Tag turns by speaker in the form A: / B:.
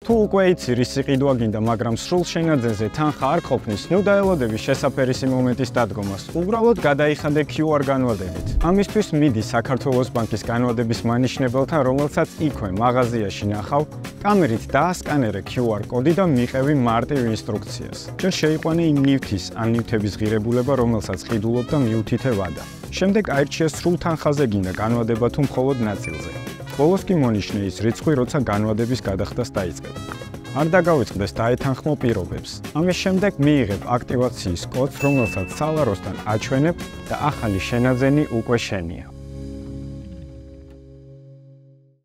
A: თუ უკვე იცი რის სიყიდვა გინდა, მაგრამ სრულ შენაძენზე თან ხარ ყოფნის, ნუ დაელოდები შესაფერისი მომენტის დადგომას. უბრალოდ გადაიხადე QR განვადებით. ამისთვის მიდი საქართველოს ბანკის განვადების მანიშნებელთან, რომელსაც იქვე მაღაზიაში ნახავ, კამერით დაასკანერე QR კოდი და მიყევი მარტივ ინსტრუქციას. ჯერ შეიყვანე იმ ნივთის ან ნივთების ღირებულება, რომელსაც ყიდულობ და მიუთითე ვადა. შემდეგ აირჩიე სრულ თანხაზე გინდა განვადება თუ მხოლოდ ნაწილზე. ბოლოს კი მონიშნე ის რიცხვი, როცა განვადების გადახდას დაიწყებ. არ დაგავიწყდეს დაეთანხმო პირობებს. ამის შემდეგ მიიღებ აქტივაციის კოდს, რომელსაც სალაროსთან აჩვენებ და ახალი შენაძენი უკვე შენია.